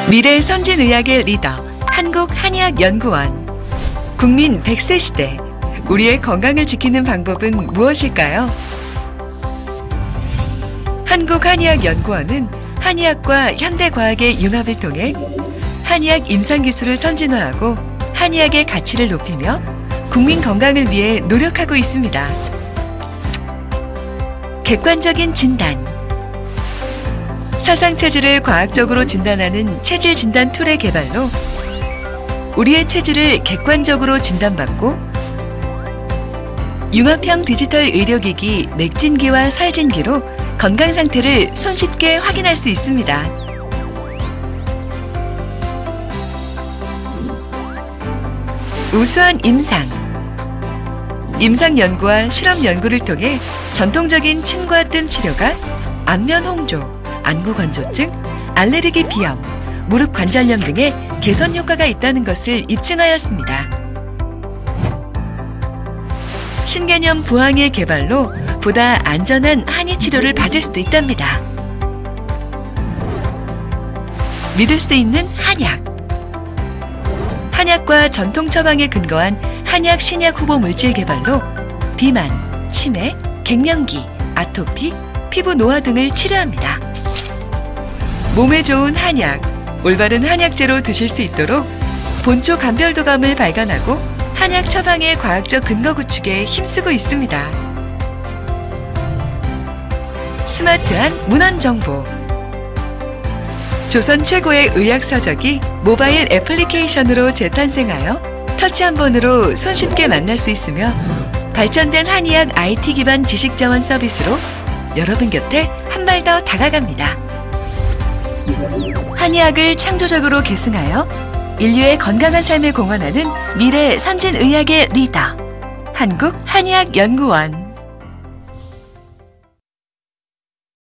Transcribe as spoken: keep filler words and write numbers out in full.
미래 선진의학의 리더 한국한의학연구원. 국민 백 세 시대, 우리의 건강을 지키는 방법은 무엇일까요? 한국한의학연구원은 한의학과 현대과학의 융합을 통해 한의학 임상기술을 선진화하고 한의학의 가치를 높이며 국민 건강을 위해 노력하고 있습니다. 객관적인 진단. 사상체질을 과학적으로 진단하는 체질 진단 툴의 개발로 우리의 체질을 객관적으로 진단받고 융합형 디지털 의료기기 맥진기와 살진기로 건강 상태를 손쉽게 확인할 수 있습니다. 우수한 임상. 임상 연구와 실험 연구를 통해 전통적인 침과 뜸 치료가 안면 홍조, 안구 건조증, 알레르기 비염, 무릎 관절염 등의 개선 효과가 있다는 것을 입증하였습니다. 신개념 부항의 개발로 보다 안전한 한의 치료를 받을 수도 있답니다. 믿을 수 있는 한약. 한약과 전통 처방에 근거한 한약 신약 후보 물질 개발로 비만, 치매, 갱년기, 아토피, 피부 노화 등을 치료합니다. 몸에 좋은 한약, 올바른 한약재로 드실 수 있도록 본초 감별도감을 발간하고 한약 처방의 과학적 근거 구축에 힘쓰고 있습니다. 스마트한 문헌 정보. 조선 최고의 의학 서적이 모바일 애플리케이션으로 재탄생하여 터치 한 번으로 손쉽게 만날 수 있으며 발전된 한의학 아이티 기반 지식 자원 서비스로 여러분 곁에 한 발 더 다가갑니다. 한의학을 창조적으로 계승하여 인류의 건강한 삶을 공헌하는 미래 선진의학의 리더 한국한의학연구원.